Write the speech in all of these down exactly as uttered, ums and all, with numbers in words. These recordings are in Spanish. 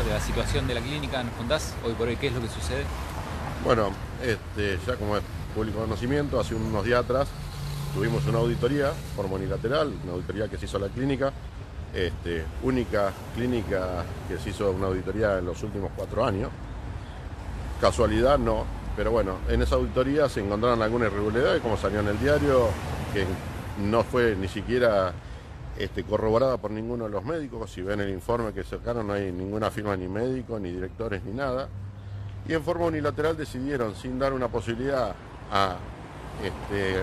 de la situación de la clínica. ¿Nos contás hoy por hoy qué es lo que sucede? Bueno, este, ya como es público conocimiento, hace unos días atrás tuvimos una auditoría por unilateral, una auditoría que se hizo a la clínica, este, única clínica que se hizo una auditoría en los últimos cuatro años. Casualidad no, pero bueno, en esa auditoría se encontraron algunas irregularidades, como salió en el diario, que no fue ni siquiera este, corroborada por ninguno de los médicos. Si ven el informe que sacaron, no hay ninguna firma ni médico, ni directores, ni nada. Y en forma unilateral decidieron, sin dar una posibilidad a este,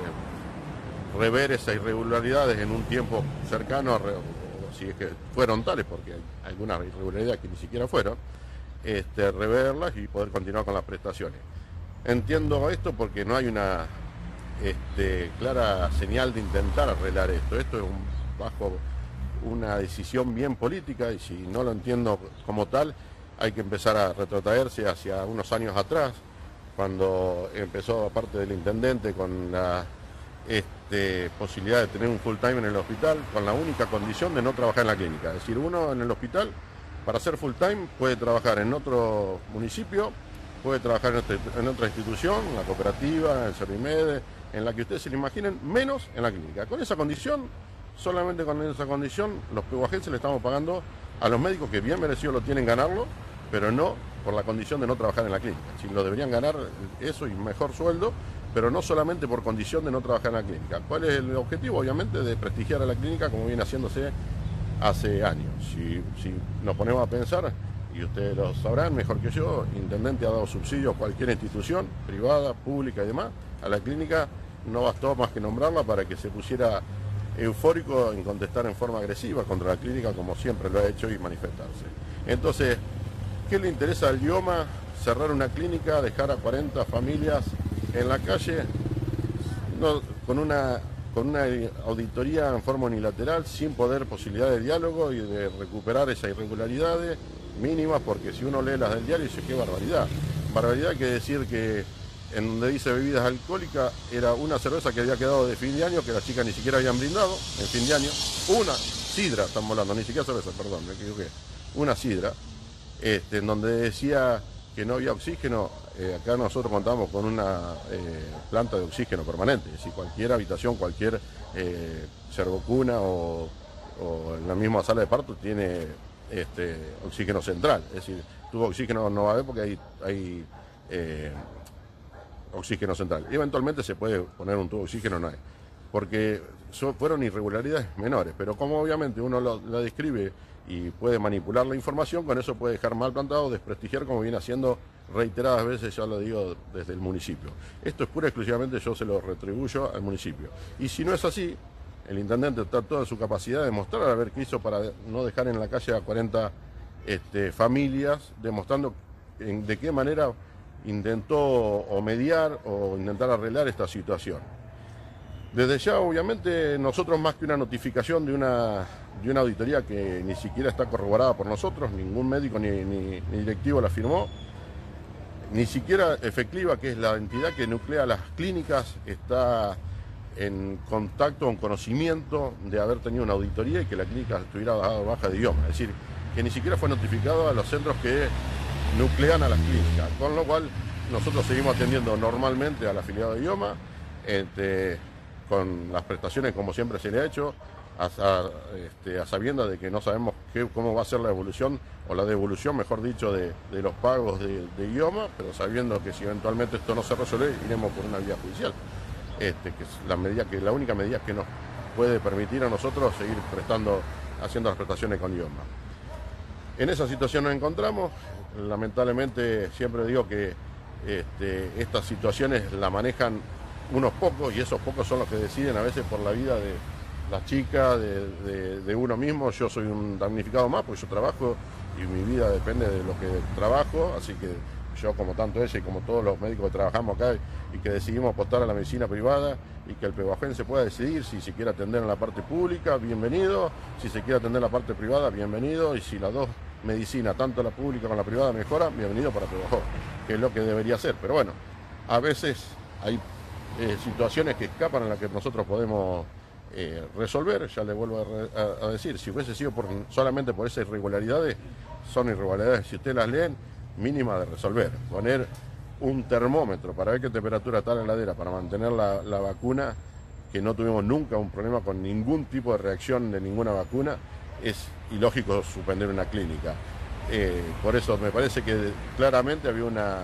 rever esas irregularidades en un tiempo cercano, a re, si es que fueron tales, porque hay algunas irregularidades que ni siquiera fueron, este, reverlas y poder continuar con las prestaciones. Entiendo esto porque no hay una este, clara señal de intentar arreglar esto. Esto es un, bajo una decisión bien política, y si no lo entiendo como tal, hay que empezar a retrotraerse hacia unos años atrás, cuando empezó, aparte del intendente, con la este, posibilidad de tener un full time en el hospital, con la única condición de no trabajar en la clínica. Es decir, uno en el hospital, para ser full time, puede trabajar en otro municipio, puede trabajar en otra, en otra institución, en la cooperativa, en el Servimed, en la que ustedes se lo imaginen, menos en la clínica. Con esa condición, solamente con esa condición, los pehuajenses le estamos pagando a los médicos, que bien merecido lo tienen ganarlo, pero no por la condición de no trabajar en la clínica. Si lo deberían ganar eso y mejor sueldo, pero no solamente por condición de no trabajar en la clínica. ¿Cuál es el objetivo? Obviamente de prestigiar a la clínica, como viene haciéndose hace años. Si, si nos ponemos a pensar, y ustedes lo sabrán mejor que yo, el intendente ha dado subsidios a cualquier institución, privada, pública y demás. A la clínica no bastó más que nombrarla para que se pusiera eufórico en contestar en forma agresiva contra la clínica, como siempre lo ha hecho, y manifestarse. Entonces, ¿qué le interesa al IOMA? Cerrar una clínica, dejar a cuarenta familias en la calle, no, con, una, con una auditoría en forma unilateral, sin poder posibilidad de diálogo y de recuperar esas irregularidades mínimas, porque si uno lee las del diario dice, qué barbaridad. Barbaridad quiere decir que en donde dice bebidas alcohólicas era una cerveza que había quedado de fin de año, que las chicas ni siquiera habían brindado en fin de año, una sidra, estamos hablando, ni siquiera cerveza, perdón, me equivoqué, una sidra, este, en donde decía que no había oxígeno. Eh, acá nosotros contamos con una eh, planta de oxígeno permanente, es decir, cualquier habitación, cualquier eh, servocuna o, o en la misma sala de parto tiene este, oxígeno central, es decir, tuvo oxígeno no va a haber porque hay, hay eh, oxígeno central. Y eventualmente se puede poner un tubo de oxígeno, no hay, porque so, fueron irregularidades menores, pero como obviamente uno lo, lo describe y puede manipular la información, con eso puede dejar mal plantado, desprestigiar, como viene haciendo reiteradas veces, ya lo digo, desde el municipio. Esto es pura y exclusivamente, yo se lo retribuyo al municipio. Y si no es así, el intendente está toda su capacidad de mostrar a ver qué hizo para no dejar en la calle a cuarenta este, familias, demostrando en, de qué manera intentó o mediar o intentar arreglar esta situación. Desde ya, obviamente, nosotros, más que una notificación de una, de una auditoría que ni siquiera está corroborada por nosotros, ningún médico ni, ni, ni directivo la firmó, ni siquiera Efecliva, que es la entidad que nuclea las clínicas, está en contacto, en conocimiento de haber tenido una auditoría y que la clínica estuviera dada baja de IOMA. Es decir, que ni siquiera fue notificado a los centros que nuclean a las clínicas, con lo cual nosotros seguimos atendiendo normalmente al afiliado de IOMA, este, con las prestaciones como siempre se le ha hecho, a, a, este, a sabiendas de que no sabemos qué, cómo va a ser la evolución, o la devolución, mejor dicho, de, de los pagos de, de IOMA, pero sabiendo que si eventualmente esto no se resuelve, iremos por una vía judicial, este, que es la, medida que, la única medida que nos puede permitir a nosotros seguir prestando, haciendo las prestaciones con IOMA. En esa situación nos encontramos. Lamentablemente siempre digo que este, estas situaciones la manejan unos pocos, y esos pocos son los que deciden a veces por la vida de las chicas, de, de, de uno mismo. Yo soy un damnificado más porque yo trabajo y mi vida depende de lo que trabajo, así que yo, como tanto ella y como todos los médicos que trabajamos acá y que decidimos apostar a la medicina privada, y que el pehuajense pueda decidir si se quiere atender en la parte pública, bienvenido; si se quiere atender en la parte privada, bienvenido; y si las dos medicinas, tanto la pública como la privada, mejoran, bienvenido para Pehuajó, que es lo que debería ser. Pero bueno, a veces hay eh, situaciones que escapan a las que nosotros podemos eh, resolver. Ya le vuelvo a, re, a, a decir, si hubiese sido por, solamente por esas irregularidades, son irregularidades, si ustedes las leen, mínimas de resolver. Poner un termómetro para ver qué temperatura está la heladera, para mantener la, la vacuna, que no tuvimos nunca un problema con ningún tipo de reacción de ninguna vacuna, es ilógico suspender una clínica. Eh, por eso me parece que claramente había una,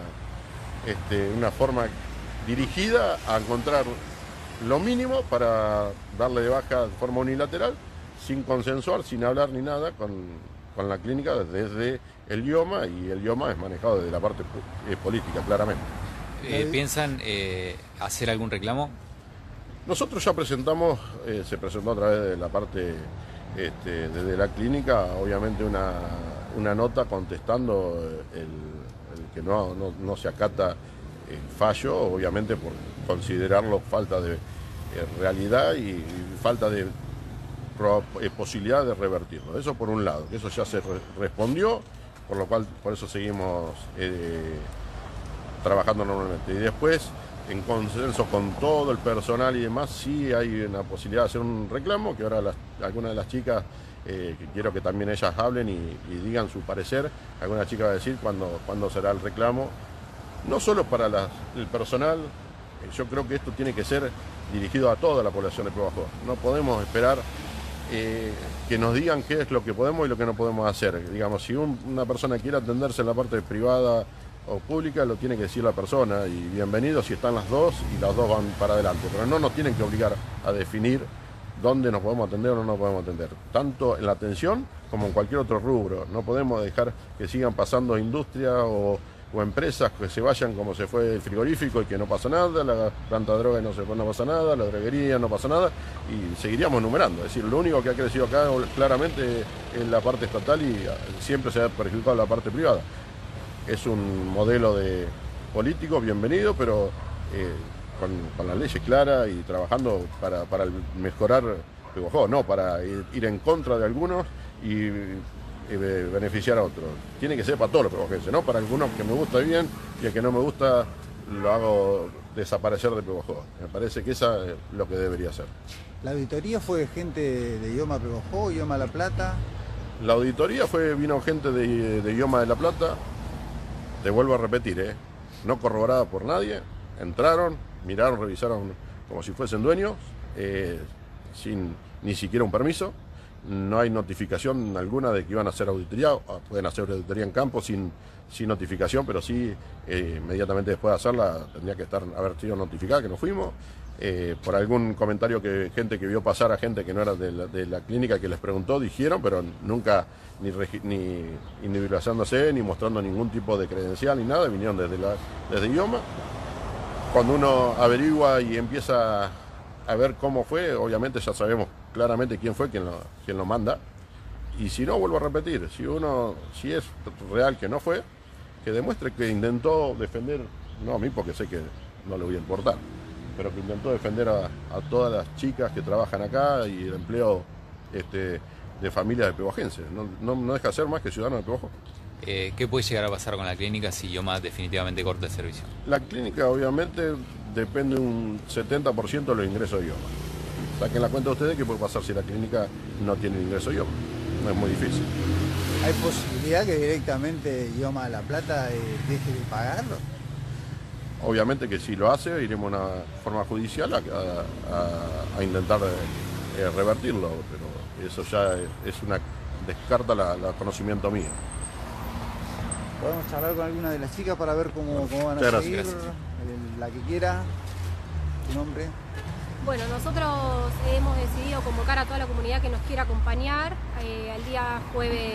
este, una forma dirigida a encontrar lo mínimo para darle de baja de forma unilateral, sin consensuar, sin hablar ni nada con, con la clínica desde el IOMA, y el IOMA es manejado desde la parte eh, política, claramente. Eh, ¿Piensan eh, hacer algún reclamo? Nosotros ya presentamos, eh, se presentó a través de la parte, este, desde la clínica, obviamente una, una nota contestando el, el que no, no, no se acata el fallo, obviamente por considerarlo falta de eh, realidad y, y falta de pro, eh, posibilidad de revertirlo. Eso por un lado, eso ya se re, respondió, por lo cual por eso seguimos eh, trabajando normalmente. Y después, en consenso con todo el personal y demás, sí hay una posibilidad de hacer un reclamo, que ahora las, algunas de las chicas, eh, que quiero que también ellas hablen y, y digan su parecer, alguna chica va a decir cuándo, cuándo será el reclamo, no solo para las, el personal, eh, yo creo que esto tiene que ser dirigido a toda la población de Pio Bajo. No podemos esperar eh, que nos digan qué es lo que podemos y lo que no podemos hacer. Digamos, si un, una persona quiere atenderse en la parte privada o pública, lo tiene que decir la persona, y bienvenido si están las dos y las dos van para adelante, pero no nos tienen que obligar a definir dónde nos podemos atender o no nos podemos atender, tanto en la atención como en cualquier otro rubro. No podemos dejar que sigan pasando industrias o, o empresas que se vayan como se fue el frigorífico y que no pasa nada, la planta de droga y no, se, no pasa nada, la droguería no pasa nada, y seguiríamos enumerando. Es decir, lo único que ha crecido acá claramente es la parte estatal y siempre se ha perjudicado la parte privada. Es un modelo de político bienvenido, pero eh, con, con las leyes claras y trabajando para, para mejorar Pio Bajo, no para ir, ir en contra de algunos y, y beneficiar a otros. Tiene que ser para todos los piobajenses, no para algunos que me gusta bien y el que no me gusta lo hago desaparecer de Pio Bajo. Me parece que esa es lo que debería ser. ¿La auditoría fue de gente de IOMA Pio Bajo, IOMA La Plata? La auditoría fue, vino gente de, de IOMA de La Plata. Te vuelvo a repetir, ¿eh? No corroborada por nadie, entraron, miraron, revisaron como si fuesen dueños, eh, sin ni siquiera un permiso, no hay notificación alguna de que iban a hacer auditoría, pueden hacer auditoría en campo sin, sin notificación, pero sí, eh, inmediatamente después de hacerla tendría que estar, haber sido notificada que nos fuimos, eh, por algún comentario que gente que vio pasar a gente que no era de la, de la clínica que les preguntó, dijeron, pero nunca ni, ni individualizándose, ni mostrando ningún tipo de credencial, ni nada, vinieron desde, la, desde IOMA. Cuando uno averigua y empieza a ver cómo fue, obviamente ya sabemos claramente quién fue quien lo, quien lo manda. Y si no, vuelvo a repetir, si uno, si es real que no fue, que demuestre que intentó defender, no a mí porque sé que no le voy a importar, pero que intentó defender a, a todas las chicas que trabajan acá y el empleo este, de familias de piobajenses. No, no, no deja de ser más que ciudadano de Pio Bajo. Eh, ¿Qué puede llegar a pasar con la clínica si IOMA definitivamente corta el servicio? La clínica obviamente depende un setenta por ciento de los ingresos de IOMA. Saquen la cuenta ustedes qué puede pasar si la clínica no tiene ingreso de IOMA. No es muy difícil. ¿Hay posibilidad que directamente IOMA La Plata eh, deje de pagarlo? Obviamente que si lo hace, iremos a una forma judicial a, a, a intentar eh, revertirlo, pero eso ya es una descarta la, la conocimiento mío. Podemos charlar con alguna de las chicas para ver cómo, cómo van a Muchas seguir. gracias. La que quiera. ¿Tu nombre? Bueno, nosotros hemos decidido convocar a toda la comunidad que nos quiera acompañar eh, al día jueves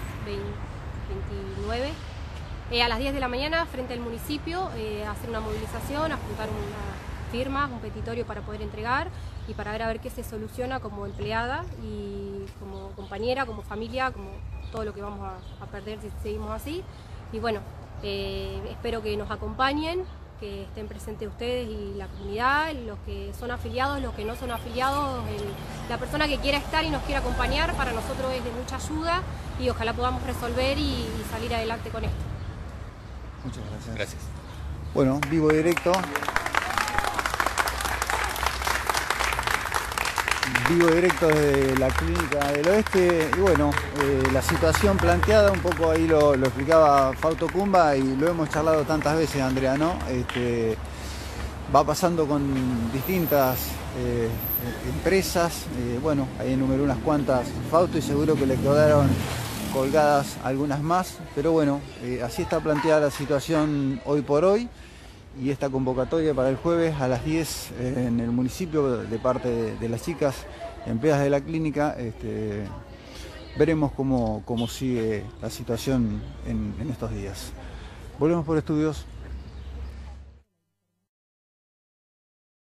veintinueve eh, a las diez de la mañana frente al municipio, eh, a hacer una movilización, a juntar unas firmas, un petitorio para poder entregar y para ver a ver qué se soluciona como empleada y como compañera, como familia, como todo lo que vamos a, a perder si seguimos así. Y bueno, eh, espero que nos acompañen, que estén presentes ustedes y la comunidad, los que son afiliados, los que no son afiliados, el, la persona que quiera estar y nos quiera acompañar, para nosotros es de mucha ayuda y ojalá podamos resolver y, y salir adelante con esto. Muchas gracias. Gracias. Bueno, vivo directo. vivo directo desde la Clínica del Oeste y bueno, eh, la situación planteada un poco ahí lo, lo explicaba Fausto Cumba y lo hemos charlado tantas veces, Andrea, ¿no? Este, va pasando con distintas eh, empresas, eh, bueno, ahí enumeró unas cuantas Fausto y seguro que le quedaron colgadas algunas más, pero bueno, eh, así está planteada la situación hoy por hoy. Y esta convocatoria para el jueves a las diez eh, en el municipio de parte de, de las chicas empleadas de la clínica. Este, veremos cómo, cómo sigue la situación en, en estos días. Volvemos por estudios.